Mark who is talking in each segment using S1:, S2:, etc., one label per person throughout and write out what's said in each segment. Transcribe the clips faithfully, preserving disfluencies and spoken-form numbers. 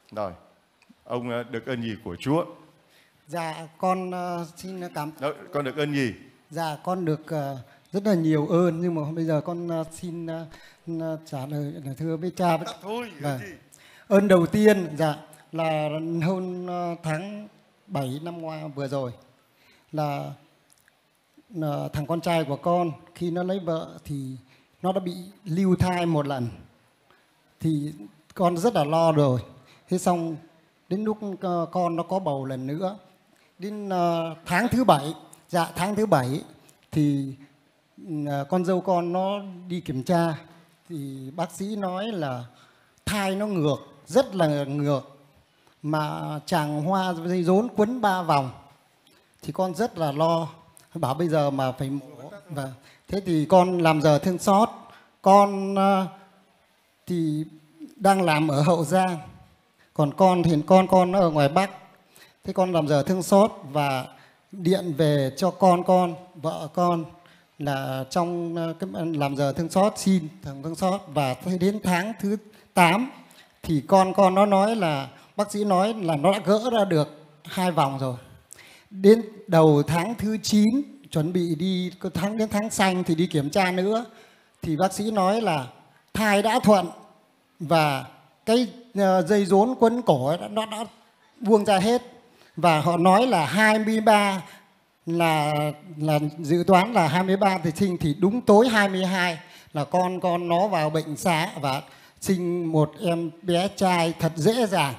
S1: Rồi, ông ờ, được ơn gì của Chúa?
S2: Dạ con uh, xin cảm.
S1: Đó, con được ơn gì?
S2: Dạ con được uh, rất là nhiều ơn, nhưng mà bây giờ con uh, xin uh, trả lời là thưa với cha.
S1: Đọc thôi,
S2: Vâng.
S1: gì?
S2: Ơn đầu tiên dạ là hôm uh, tháng bảy năm ngoái vừa rồi là, là thằng con trai của con khi nó lấy vợ thì nó đã bị lưu thai một lần, thì con rất là lo rồi. Thế xong đến lúc uh, con nó có bầu lần nữa, đến uh, tháng thứ bảy, dạ tháng thứ bảy thì uh, con dâu con nó đi kiểm tra thì bác sĩ nói là thai nó ngược, rất là ngược, mà chàng hoa dây rốn quấn ba vòng. Thì con rất là lo, bảo bây giờ mà phải mổ. Và thế thì con làm giờ thương xót. Con uh, thì đang làm ở Hậu Giang, còn con thì con con nó ở ngoài Bắc. Thế con làm giờ thương xót và điện về cho con con vợ con là trong cái làm giờ thương xót, xin thằng thương xót. Và đến tháng thứ tám thì con con nó nói là bác sĩ nói là nó đã gỡ ra được hai vòng rồi. Đến đầu tháng thứ chín chuẩn bị đi tháng đến tháng xanh thì đi kiểm tra nữa, thì bác sĩ nói là thai đã thuận và cái dây rốn quấn cổ nó đã buông ra hết. Và họ nói là hai mươi ba là là dự toán là hai mươi ba thì sinh, thì đúng tối hai mươi hai là con con nó vào bệnh xá và sinh một em bé trai thật dễ dàng.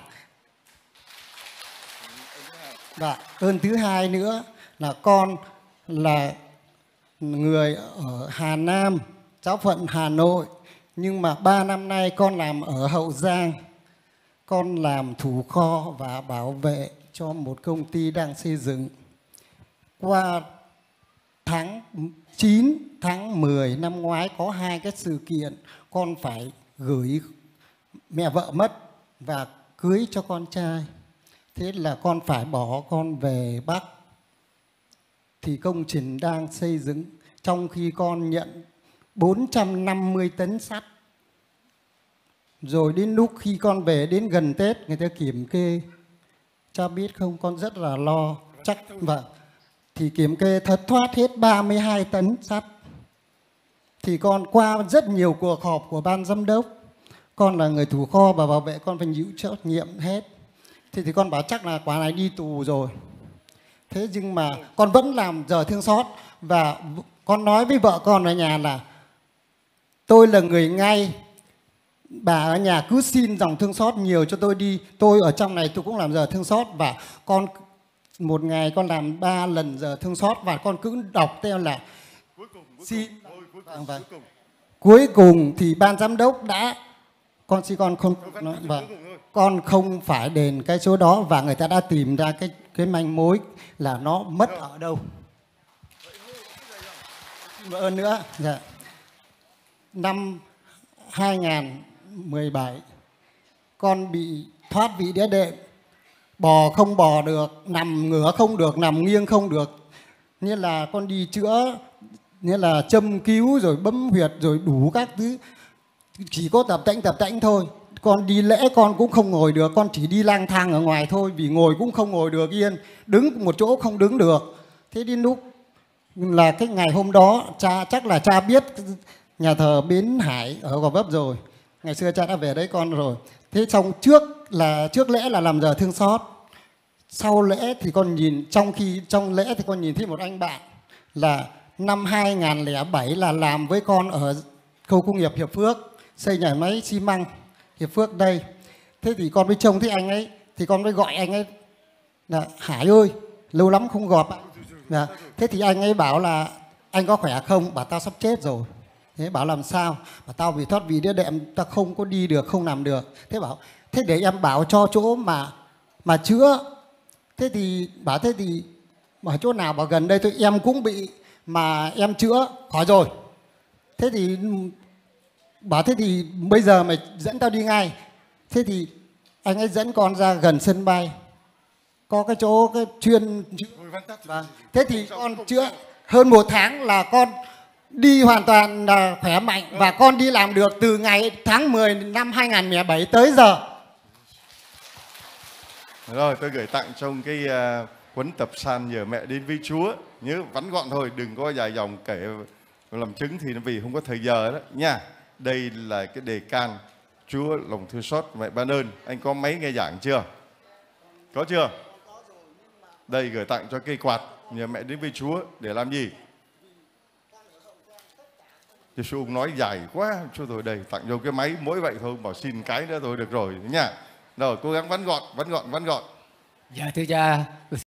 S2: Và ơn thứ hai nữa là con là người ở Hà Nam, giáo phận Hà Nội, nhưng mà ba năm nay con làm ở Hậu Giang. Con làm thủ kho và bảo vệ cho một công ty đang xây dựng. Qua tháng chín, tháng mười năm ngoái có hai cái sự kiện con phải gửi, mẹ vợ mất và cưới cho con trai. Thế là con phải bỏ con về Bắc. Thì công trình đang xây dựng, trong khi con nhận bốn trăm năm mươi tấn sắt. Rồi đến lúc khi con về đến gần Tết người ta kiểm kê, cha biết không, con rất là lo. Chắc vâng. Thì kiểm kê thất thoát hết ba mươi hai tấn sắt. Thì con qua rất nhiều cuộc họp của ban giám đốc, con là người thủ kho và bảo vệ, con phải chịu trách nhiệm hết. Thì thì con bảo chắc là quả này đi tù rồi. Thế nhưng mà con vẫn làm giờ thương xót. Và con nói với vợ con ở nhà là tôi là người ngay, bà ở nhà cứ xin dòng thương xót nhiều cho tôi đi. Tôi ở trong này tôi cũng làm giờ thương xót. Và con một ngày con làm ba lần giờ thương xót. Và con cứ đọc theo là
S1: Cuối cùng, cuối
S2: xin
S1: cùng, cuối, cuối, cùng,
S2: vâng.
S1: cuối cùng.
S2: Cuối cùng thì ban giám đốc đã, con xin con không nói, vâng, con không phải đền cái số đó. Và người ta đã tìm ra cái cái manh mối là nó mất ở đâu. Một ơn nữa, dạ. Năm hai nghìn mười bảy con bị thoát vị đĩa đệm, bò không bò được, nằm ngửa không được, nằm nghiêng không được. Như là con đi chữa, như là châm cứu rồi bấm huyệt rồi đủ các thứ, chỉ có tập tễnh tập tễnh thôi. Con đi lễ con cũng không ngồi được, con chỉ đi lang thang ở ngoài thôi, vì ngồi cũng không ngồi được yên, đứng một chỗ không đứng được. Thế đến lúc là cái ngày hôm đó, cha chắc là cha biết nhà thờ Bến Hải ở Gò Vấp rồi, ngày xưa cha đã về đấy con rồi. Thế xong trước là trước lễ là làm giờ thương xót, sau lễ thì con nhìn, trong khi trong lễ thì con nhìn thấy một anh bạn là năm hai nghìn lẻ bảy là làm với con ở khu công nghiệp Hiệp Phước, xây nhà máy xi măng Hiệp Phước đây. Thế thì con mới trông thấy anh ấy, thì con mới gọi anh ấy là Hải ơi, lâu lắm không gặp. Dạ. Thế thì anh ấy bảo là anh có khỏe không? Bảo tao sắp chết rồi. Thế bảo làm sao? Bảo tao bị thoát vị đĩa đệm, tao không có đi được, không làm được. Thế bảo thế để em bảo cho chỗ mà mà chữa. Thế thì bảo thế thì ở chỗ nào? Bảo gần đây thôi, em cũng bị mà em chữa khỏi rồi. Thế thì bảo thế thì bây giờ mày dẫn tao đi ngay. Thế thì anh ấy dẫn con ra gần sân bay, có cái chỗ cái chuyên. Vâng. Thế thì con chữa hơn một tháng là con đi hoàn toàn là khỏe mạnh. Và con đi làm được từ ngày tháng mười năm hai nghìn lẻ bảy tới giờ.
S1: Rồi tôi gửi tặng trong cái uh, cuốn tập san nhờ mẹ đến với Chúa. Nhớ vắn gọn thôi, đừng có dài dòng kể làm chứng thì nó vì không có thời giờ đó nha. Đây là cái đề can Chúa lòng thương xót mẹ ban ơn. Anh có máy nghe giảng chưa? Có chưa? Đây gửi tặng cho cây quạt nhờ mẹ đến với Chúa để làm gì? Chứ sư ông nói dài quá, cho tôi đây tặng cho cái máy mỗi vậy thôi, bảo xin cái nữa thôi được rồi nha. Rồi cố gắng vắn gọn, vắn gọn, vắn gọn.
S3: Dạ thưa cha.